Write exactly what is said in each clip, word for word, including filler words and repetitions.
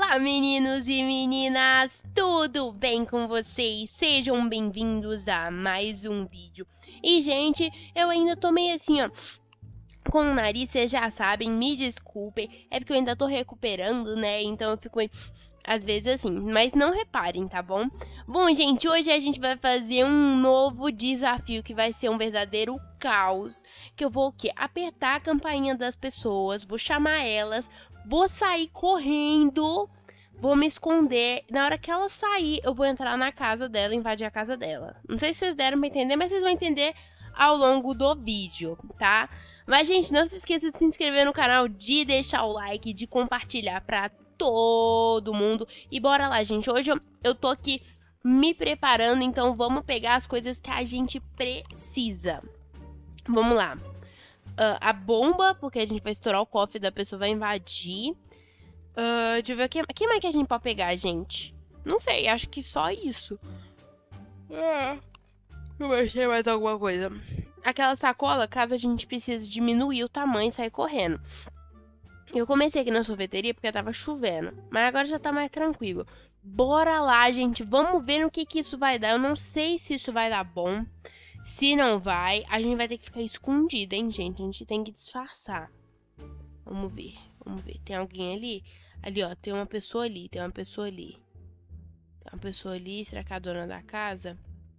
Olá, meninos e meninas, tudo bem com vocês? Sejam bem-vindos a mais um vídeo. E, gente, eu ainda tô meio assim, ó, com o nariz, vocês já sabem, me desculpem, é porque eu ainda tô recuperando, né? Então eu fico meio, às vezes assim, mas não reparem, tá bom? Bom, gente, hoje a gente vai fazer um novo desafio que vai ser um verdadeiro caos, que eu vou o quê? Apertar a campainha das pessoas, vou chamar elas, vou sair correndo, vou me esconder. Na hora que ela sair, eu vou entrar na casa dela, invadir a casa dela. Não sei se vocês deram pra entender, mas vocês vão entender ao longo do vídeo, tá? Mas, gente, não se esqueça de se inscrever no canal, de deixar o like, de compartilhar pra todo mundo. E bora lá, gente. Hoje eu, eu tô aqui me preparando, então vamos pegar as coisas que a gente precisa. Vamos lá. Uh, a bomba, porque a gente vai estourar o cofre da pessoa, vai invadir. Uh, deixa eu ver, o que, que mais que a gente pode pegar, gente? Não sei, acho que só isso. É. Eu achei mais alguma coisa. Aquela sacola, caso a gente precise diminuir o tamanho e sair correndo. Eu comecei aqui na sorveteria porque tava chovendo, mas agora já tá mais tranquilo. Bora lá, gente, vamos ver no que que isso vai dar. Eu não sei se isso vai dar bom. Se não vai, a gente vai ter que ficar escondido, hein, gente? A gente tem que disfarçar. Vamos ver, vamos ver. Tem alguém ali? Ali, ó, tem uma pessoa ali, tem uma pessoa ali. Tem uma pessoa ali, será que é a dona da casa?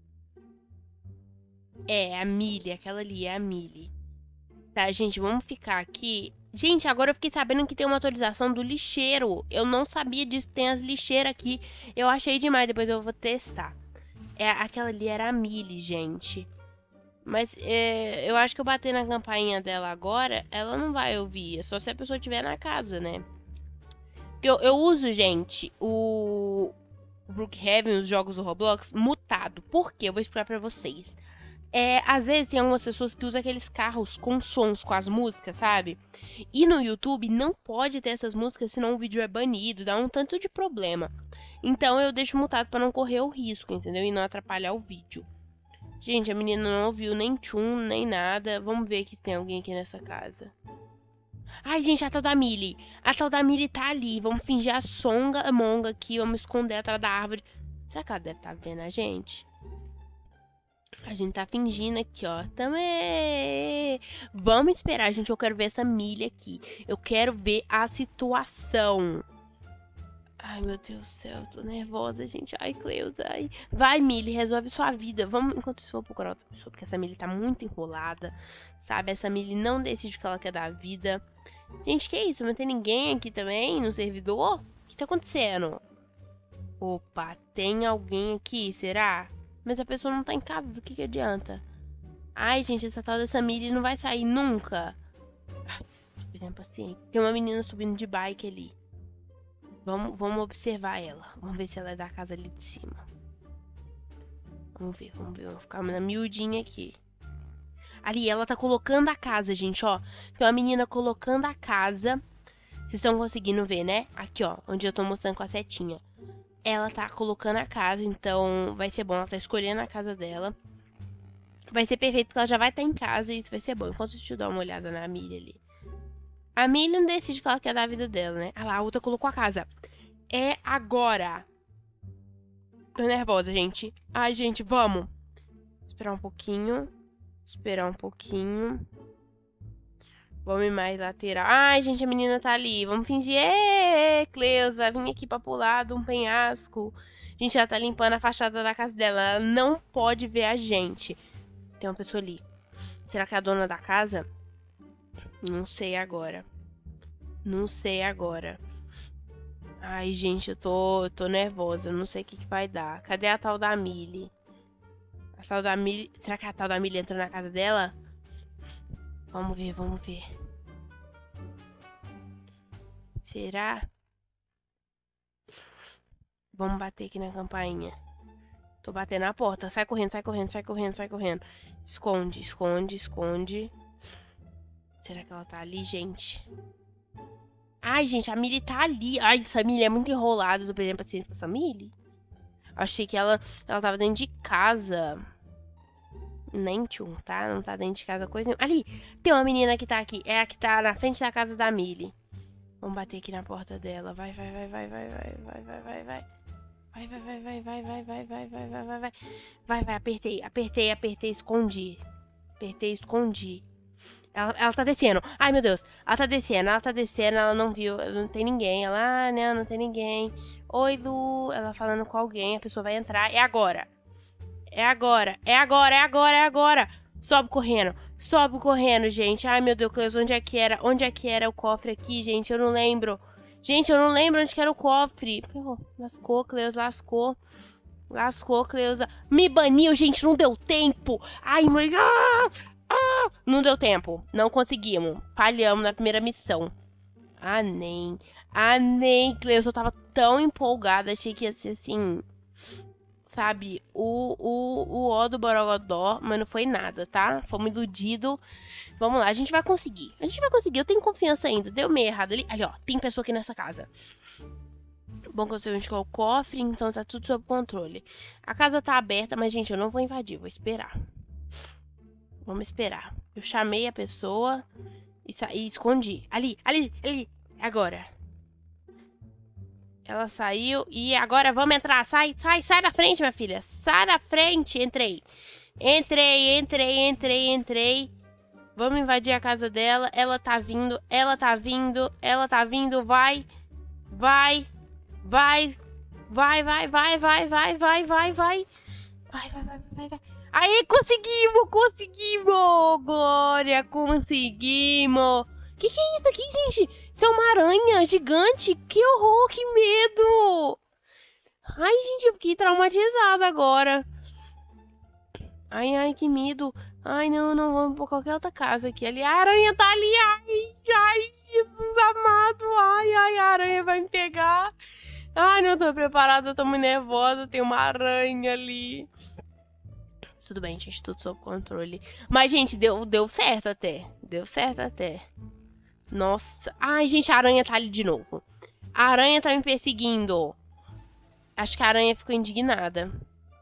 É, a Millie, aquela ali é a Millie. Tá, gente, vamos ficar aqui. Gente, agora eu fiquei sabendo que tem uma atualização do lixeiro. Eu não sabia disso, tem as lixeiras aqui. Eu achei demais, depois eu vou testar. É, aquela ali era a Millie, gente. Mas é, eu acho que eu bater na campainha dela agora, ela não vai ouvir. É só se a pessoa estiver na casa, né? Eu, eu uso, gente, o Brookhaven, os jogos do Roblox, mutado. Por quê? Eu vou explicar pra vocês. É, às vezes tem algumas pessoas que usam aqueles carros com sons, com as músicas, sabe? E no YouTube não pode ter essas músicas, senão o vídeo é banido, dá um tanto de problema. Então eu deixo mutado pra não correr o risco, entendeu? E não atrapalhar o vídeo. Gente, a menina não ouviu nem tchum, nem nada. Vamos ver se tem alguém aqui nessa casa. Ai, gente, a tal da Millie. A tal da Millie tá ali. Vamos fingir a Songa Among aqui, vamos esconder atrás da árvore. Será que ela deve estar vendo a gente? A gente tá fingindo aqui, ó. Também. Vamos esperar, gente. Eu quero ver essa Millie aqui. Eu quero ver a situação. Ai, meu Deus do céu. Tô nervosa, gente. Ai, Cleusa. Ai. Vai, Millie. Resolve sua vida. Vamos, enquanto isso, eu vou procurar outra pessoa. Porque essa Millie tá muito enrolada. Sabe? Essa Millie não decide o que ela quer da vida. Gente, que isso? Não tem ninguém aqui também no servidor? O que tá acontecendo? Opa, tem alguém aqui, será? Mas a pessoa não tá em casa, do que que adianta? Ai, gente, essa tal dessa Millie não vai sair nunca. Por exemplo, assim, tem uma menina subindo de bike ali. Vamos, vamos observar ela. Vamos ver se ela é da casa ali de cima. Vamos ver, vamos ver. Vamos ficar na miudinha aqui. Ali, ela tá colocando a casa, gente, ó. Tem uma menina colocando a casa. Vocês estão conseguindo ver, né? Aqui, ó, onde eu tô mostrando com a setinha. Ela tá colocando a casa, então vai ser bom. Ela tá escolhendo a casa dela. Vai ser perfeito, porque ela já vai estar em casa e isso vai ser bom. Enquanto deixa eu dar uma olhada na Millie ali. A Millie não decide o que ela quer da vida dela, né? Ah lá, a outra colocou a casa. É agora. Tô nervosa, gente. Ai, gente, vamos. Esperar um pouquinho. Esperar um pouquinho. Vamos ir mais lateral. Ai, gente, a menina tá ali. Vamos fingir. Ê, Cleusa, vim aqui pra pular de um penhasco. Gente, ela tá limpando a fachada da casa dela. Ela não pode ver a gente. Tem uma pessoa ali. Será que é a dona da casa? Não sei agora. Não sei agora. Ai, gente, eu tô, eu tô nervosa. Não sei o que, que vai dar. Cadê a tal da Millie? A tal da Millie... Será que a tal da Millie entrou na casa dela? Vamos ver, vamos ver. Será? Vamos bater aqui na campainha. Tô batendo na porta. Sai correndo, sai correndo, sai correndo, sai correndo. Esconde, esconde, esconde. Será que ela tá ali, gente? Ai, gente, a Millie tá ali. Ai, essa Millie é muito enrolada. Tô perdendo paciência com essa Millie. Achei que ela, ela tava dentro de casa. Nem tchum, tá? Não tá dentro de casa coisa nenhuma. Ali, tem uma menina que tá aqui. É a que tá na frente da casa da Millie. Vamos bater aqui na porta dela. Vai, vai, vai, vai, vai, vai, vai, vai, vai, vai. Vai, vai, vai, vai, vai, vai, vai, vai, vai, vai, vai, vai. Vai, vai, apertei, apertei, apertei, escondi. Apertei, escondi. Ela, ela tá descendo. Ai, meu Deus. Ela tá descendo, ela tá descendo, ela não viu. Não tem ninguém. Ela, ah, não, não tem ninguém. Oi, Lu. Ela falando com alguém, a pessoa vai entrar. É agora. É agora, é agora, é agora, é agora. Sobe correndo, sobe correndo, gente. Ai, meu Deus, Cleus, onde é que era? Onde é que era o cofre aqui, gente? Eu não lembro. Gente, eu não lembro onde que era o cofre. Oh, lascou, Cleus, lascou. Lascou, Cleusa. Me baniu, gente, não deu tempo. Ai, mãe. Ah, ah. Não deu tempo. Não conseguimos. Falhamos na primeira missão. Ah, nem. Ah, nem, Cleusa. Eu tava tão empolgada. Achei que ia ser assim... Sabe, o, o, o ó do Borogodó, mas não foi nada, tá? Fomos iludidos. Vamos lá, a gente vai conseguir. A gente vai conseguir, eu tenho confiança ainda. Deu meio errado ali. Ali, ó, tem pessoa aqui nessa casa. Bom que eu sei onde é o cofre, então tá tudo sob controle. A casa tá aberta, mas, gente, eu não vou invadir, vou esperar. Vamos esperar. Eu chamei a pessoa e, e escondi. Ali, ali, ali. Agora. Ela saiu e agora vamos entrar. Sai, sai, sai da frente, minha filha. Sai da frente. Entrei. Entrei, entrei, entrei, entrei. Vamos invadir a casa dela. Ela tá vindo, ela tá vindo, ela tá vindo. Vai, vai, vai, vai, vai, vai, vai, vai, vai, vai, vai. Vai, vai, vai, vai, vai. Aí, conseguimos, conseguimos. Glória, conseguimos. Que que é isso aqui, gente? Isso é uma aranha gigante. Que horror, que medo. Ai, gente, eu fiquei traumatizada agora. Ai, ai, que medo. Ai, não, não, vamos pra qualquer outra casa aqui. Ali, a aranha tá ali. Ai, ai, Jesus amado. Ai, ai, a aranha vai me pegar. Ai, não tô preparada, eu tô muito nervosa. Tem uma aranha ali. Tudo bem, gente, tudo sob controle. Mas, gente, deu, deu certo até. Deu certo até. Nossa. Ai, gente, a aranha tá ali de novo. A aranha tá me perseguindo. Acho que a aranha ficou indignada.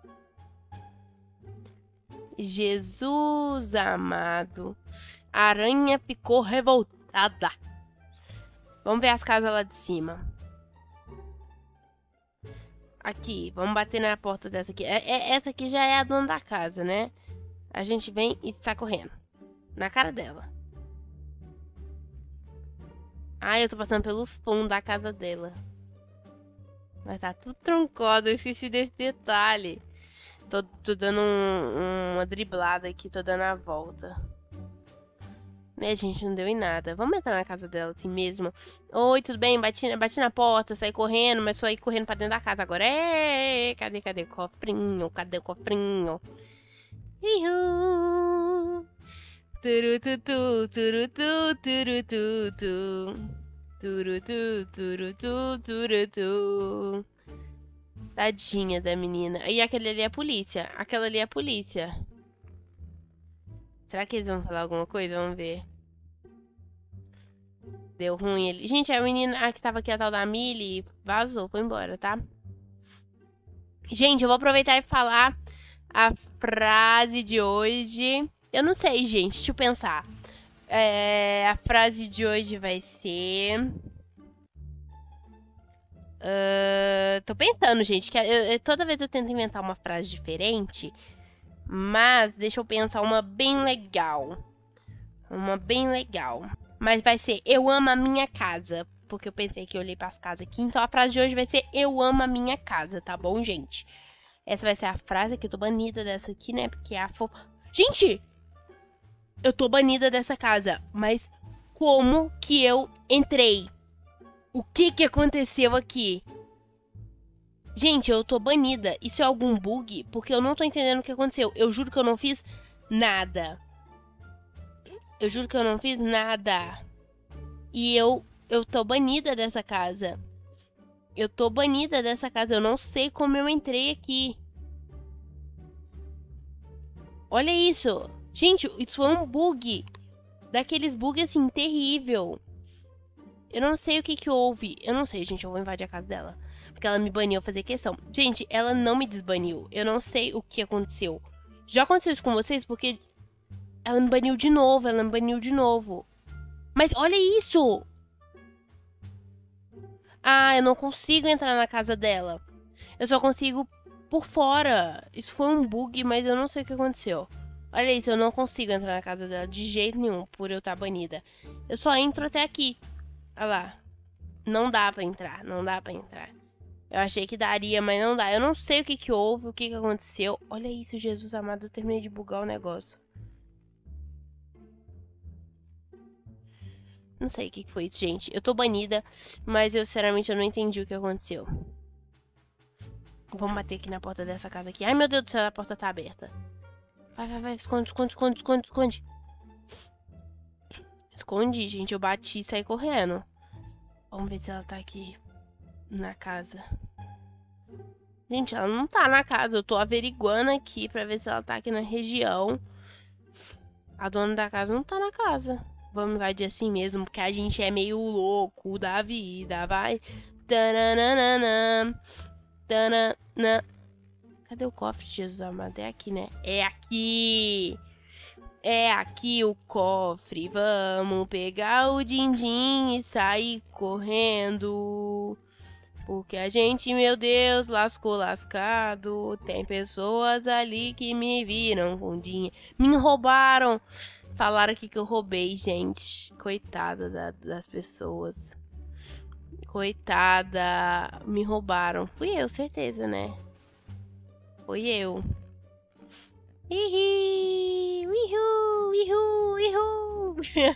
Jesus amado. A aranha ficou revoltada. Vamos ver as casas lá de cima. Aqui, vamos bater na porta dessa aqui. É, é, essa aqui já é a dona da casa, né? A gente vem e sai correndo. Na cara dela. Ai, eu tô passando pelos fundos da casa dela. Mas tá tudo troncado, eu esqueci desse detalhe. Tô, tô dando um, uma driblada aqui, tô dando a volta. Né, gente, não deu em nada. Vamos entrar na casa dela assim mesmo. Oi, tudo bem? Bati, bati na porta, saí correndo, mas só ir correndo pra dentro da casa agora. É, cadê, cadê o cofrinho? Cadê o cofrinho? Ihu! Turututu, turutu, turututu. Turutu, turutu, turutu. Tadinha da menina. E aquele ali é a polícia. Aquela ali é a polícia. Será que eles vão falar alguma coisa? Vamos ver. Deu ruim ali. Gente, a menina que tava aqui, a tal da Millie, vazou, foi embora, tá? Gente, eu vou aproveitar e falar a frase de hoje. Eu não sei, gente. Deixa eu pensar. É, a frase de hoje vai ser... Uh, tô pensando, gente, que eu, eu, toda vez eu tento inventar uma frase diferente, mas deixa eu pensar uma bem legal. Uma bem legal. Mas vai ser, eu amo a minha casa. Porque eu pensei que eu olhei pras casas aqui. Então a frase de hoje vai ser, eu amo a minha casa, tá bom, gente? Essa vai ser a frase que eu tô banida dessa aqui, né? Porque é a fo... Gente! Eu tô banida dessa casa. Mas como que eu entrei? O que que aconteceu aqui? Gente, eu tô banida. Isso é algum bug? Porque eu não tô entendendo o que aconteceu. Eu juro que eu não fiz nada. Eu juro que eu não fiz nada. E eu, eu tô banida dessa casa. Eu tô banida dessa casa. Eu não sei como eu entrei aqui. Olha isso. Gente, isso foi um bug. Daqueles bugs assim, terrível. Eu não sei o que que houve. Eu não sei, gente. Eu vou invadir a casa dela. Porque ela me baniu, fazer questão. Gente, ela não me desbaniu. Eu não sei o que aconteceu. Já aconteceu isso com vocês? Porque ela me baniu de novo. Ela me baniu de novo. Mas olha isso. Ah, eu não consigo entrar na casa dela. Eu só consigo por fora. Isso foi um bug, mas eu não sei o que aconteceu. Olha isso, eu não consigo entrar na casa dela de jeito nenhum, por eu estar banida. Eu só entro até aqui. Olha lá. Não dá pra entrar, não dá pra entrar. Eu achei que daria, mas não dá. Eu não sei o que que houve, o que que aconteceu. Olha isso, Jesus amado, eu terminei de bugar o negócio. Não sei o que que foi isso, gente. Eu tô banida, mas eu, sinceramente, eu não entendi o que aconteceu. Vamos bater aqui na porta dessa casa aqui. Ai, meu Deus do céu, a porta tá aberta. Vai, vai, vai. Esconde, esconde, esconde, esconde, esconde. Escondi, gente. Eu bati e saí correndo. Vamos ver se ela tá aqui na casa. Gente, ela não tá na casa. Eu tô averiguando aqui pra ver se ela tá aqui na região. A dona da casa não tá na casa. Vamos invadir assim mesmo, porque a gente é meio louco da vida, vai. Tananana, tanana. Cadê o cofre, Jesus amado? É aqui, né? É aqui! É aqui o cofre. Vamos pegar o din-din e sair correndo. Porque a gente, meu Deus, lascou lascado. Tem pessoas ali que me viram com dinheiro. Me roubaram. Falaram aqui que eu roubei, gente. Coitada da, das pessoas. Coitada. Me roubaram. Fui eu, certeza, né? Foi eu. Ihi, ihu, ihu, ihu.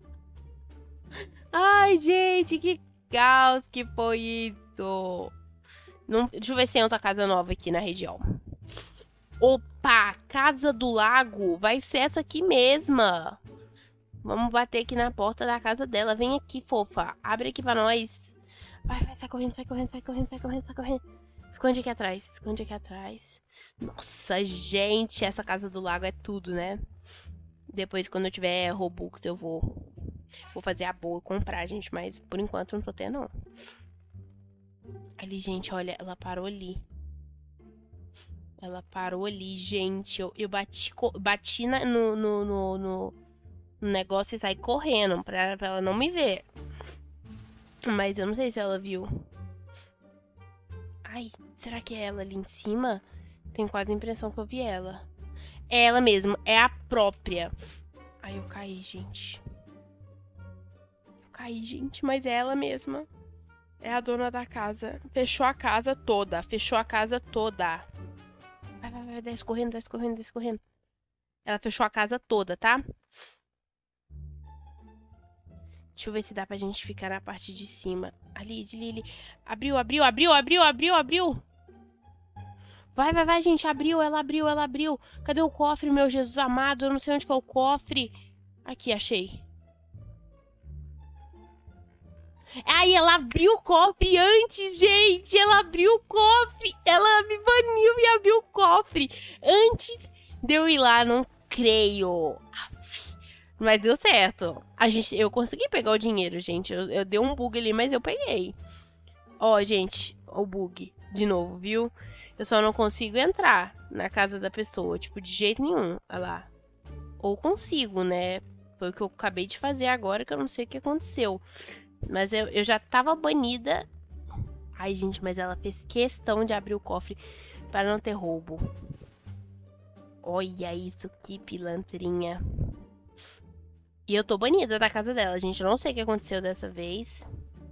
Ai, gente, que caos que foi isso. Não, deixa eu ver se tem outra casa nova aqui na região. Opa, Casa do Lago. Vai ser essa aqui mesma. Vamos bater aqui na porta da casa dela. Vem aqui, fofa. Abre aqui pra nós. Vai, vai, sai correndo, sai correndo, sai correndo, sai correndo, sai correndo. Esconde aqui atrás, esconde aqui atrás. Nossa, gente, essa Casa do Lago é tudo, né? Depois, quando eu tiver Robux, eu vou... Vou fazer a boa e comprar, gente. Mas, por enquanto, eu não tô tendo, não. Ali, gente, olha, ela parou ali. Ela parou ali, gente. Eu, eu bati, bati na, no, no, no, no negócio e saí correndo pra, pra ela não me ver. Mas eu não sei se ela viu. Ai, será que é ela ali em cima? Tenho quase a impressão que eu vi ela. É ela mesma, é a própria. Ai, eu caí, gente. Eu caí, gente, mas é ela mesma. É a dona da casa. Fechou a casa toda, fechou a casa toda. Vai, vai, vai, desce correndo, desce correndo, desce correndo. Ela fechou a casa toda, tá? Deixa eu ver se dá pra gente ficar na parte de cima. Ali, ali, ali. Abriu, abriu, abriu, abriu, abriu, abriu. Vai, vai, vai, gente. Abriu, ela abriu, ela abriu. Cadê o cofre, meu Jesus amado? Eu não sei onde que é o cofre. Aqui, achei. Ai, ela abriu o cofre antes, gente. Ela abriu o cofre. Ela me baniu e abriu o cofre antes de eu ir lá. Não creio. Mas deu certo. A gente, eu consegui pegar o dinheiro, gente. Eu, eu dei um bug ali, mas eu peguei. Ó, gente, o bug. De novo, viu? Eu só não consigo entrar na casa da pessoa. Tipo, de jeito nenhum. Olha lá. Ou consigo, né? Foi o que eu acabei de fazer agora, que eu não sei o que aconteceu. Mas eu, eu já tava banida. Ai, gente, mas ela fez questão de abrir o cofre para não ter roubo. Olha isso, que pilantrinha. E eu tô banida da casa dela, gente. Eu não sei o que aconteceu dessa vez.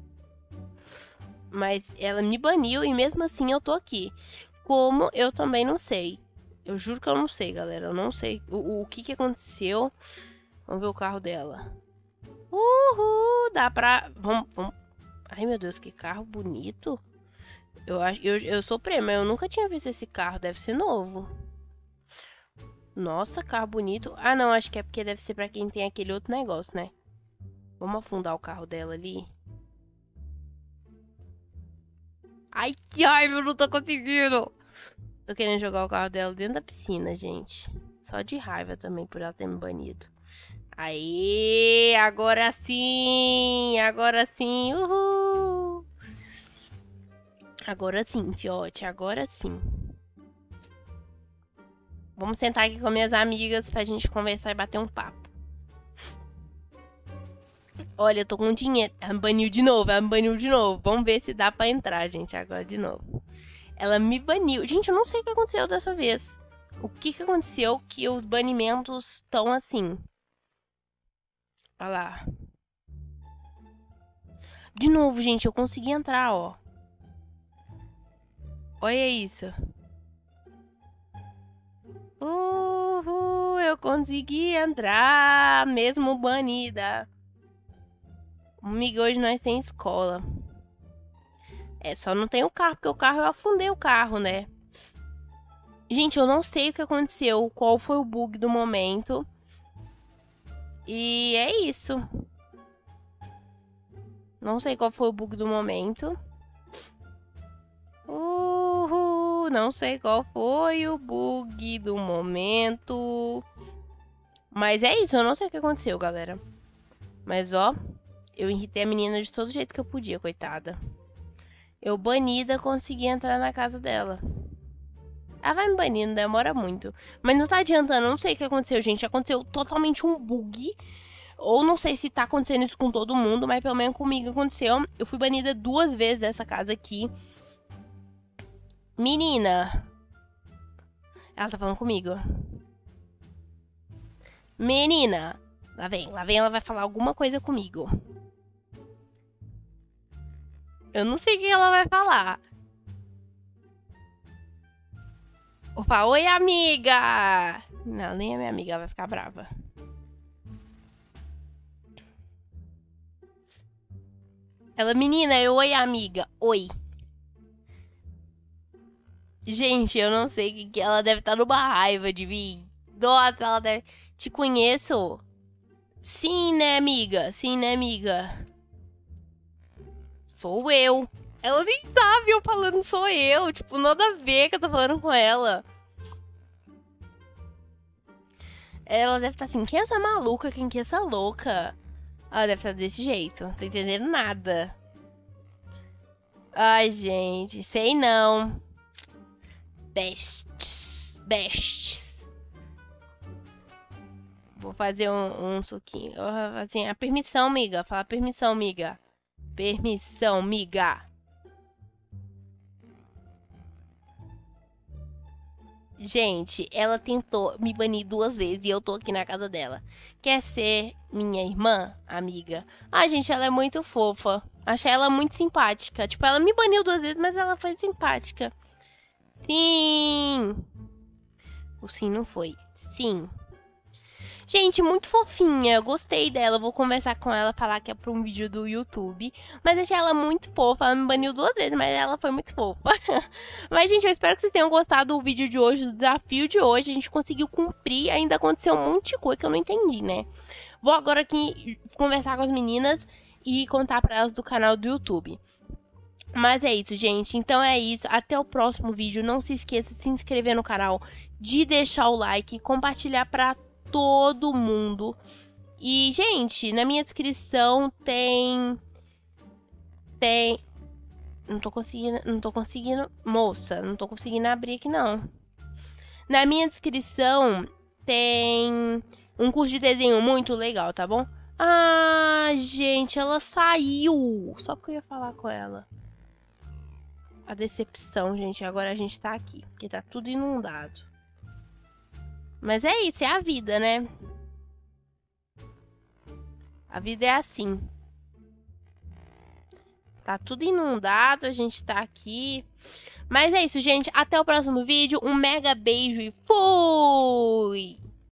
Mas ela me baniu e mesmo assim eu tô aqui. Como eu também não sei. Eu juro que eu não sei, galera. Eu não sei o, o que que aconteceu. Vamos ver o carro dela. Uhul, dá pra... Vamos, vamos... Ai, meu Deus, que carro bonito. Eu, acho, eu, eu sou prêmio, eu nunca tinha visto esse carro. Deve ser novo. Nossa, carro bonito. Ah, não, acho que é porque deve ser pra quem tem aquele outro negócio, né? Vamos afundar o carro dela ali. Ai, que raiva, eu não tô conseguindo. Tô querendo jogar o carro dela dentro da piscina, gente. Só de raiva também por ela ter me banido. Aê, agora sim, agora sim, uhul. Agora sim, fiote, agora sim. Vamos sentar aqui com minhas amigas pra gente conversar e bater um papo. Olha, eu tô com dinheiro. Ela me baniu de novo, ela me baniu de novo. Vamos ver se dá pra entrar, gente, agora de novo. Ela me baniu. Gente, eu não sei o que aconteceu dessa vez. O que que aconteceu que os banimentos estão assim? Olha lá. De novo, gente, eu consegui entrar, ó. Olha isso. Uhul, eu consegui entrar, mesmo banida. Amiga, hoje nós tem escola. É, só não tem o carro, porque o carro eu afundei o carro, né? Gente, eu não sei o que aconteceu, qual foi o bug do momento. E é isso. Não sei qual foi o bug do momento. Uhul, não sei qual foi o bug do momento. Mas é isso, eu não sei o que aconteceu, galera. Mas, ó, eu irritei a menina de todo jeito que eu podia, coitada. Eu, banida, consegui entrar na casa dela. Ela vai me banir, não demora muito. Mas não tá adiantando, eu não sei o que aconteceu, gente. Aconteceu totalmente um bug. Ou não sei se tá acontecendo isso com todo mundo, mas pelo menos comigo aconteceu. Eu fui banida duas vezes dessa casa aqui. Menina. Ela tá falando comigo. Menina. Lá vem, lá vem, ela vai falar alguma coisa comigo. Eu não sei o que ela vai falar. Opa, oi, amiga! Não, nem a minha amiga vai ficar brava. Ela, menina, eu, oi, amiga. Oi. Gente, eu não sei o que, que ela deve estar numa raiva de mim. Nossa, ela deve... Te conheço? Sim, né, amiga? Sim, né, amiga? Sou eu. Ela nem sabe eu falando sou eu. Tipo, nada a ver que eu tô falando com ela. Ela deve estar assim, quem é essa maluca? Quem que é essa louca? Ela deve estar desse jeito. Não tô entendendo nada. Ai, gente. Sei não. Bestes. Bestes. Vou fazer um, um suquinho. Assim, a permissão, amiga. Fala permissão, amiga. Permissão, amiga. Gente, ela tentou me banir duas vezes e eu tô aqui na casa dela. Quer ser minha irmã, amiga? Ah, gente, ela é muito fofa. Achei ela muito simpática. Tipo, ela me baniu duas vezes, mas ela foi simpática. Sim. O sim não foi. Sim. Gente, muito fofinha. Gostei dela. Vou conversar com ela, falar que é pra um vídeo do YouTube. Mas achei ela muito fofa. Ela me baniu duas vezes, mas ela foi muito fofa. Mas, gente, eu espero que vocês tenham gostado do vídeo de hoje, do desafio de hoje. A gente conseguiu cumprir. Ainda aconteceu um monte de coisa que eu não entendi, né? Vou agora aqui conversar com as meninas e contar pra elas do canal do YouTube. Mas é isso, gente. Então é isso. Até o próximo vídeo. Não se esqueça de se inscrever no canal, de deixar o like, compartilhar pra todo mundo. E, gente, na minha descrição tem... Tem... Não tô conseguindo... Não tô conseguindo... Moça, não tô conseguindo abrir aqui, não. Na minha descrição tem um curso de desenho muito legal, tá bom? Ah, gente, ela saiu. Só porque eu ia falar com ela. A decepção, gente. Agora a gente tá aqui, porque tá tudo inundado. Mas é isso, é a vida, né? A vida é assim. Tá tudo inundado, a gente tá aqui. Mas é isso, gente. Até o próximo vídeo. Um mega beijo e fui!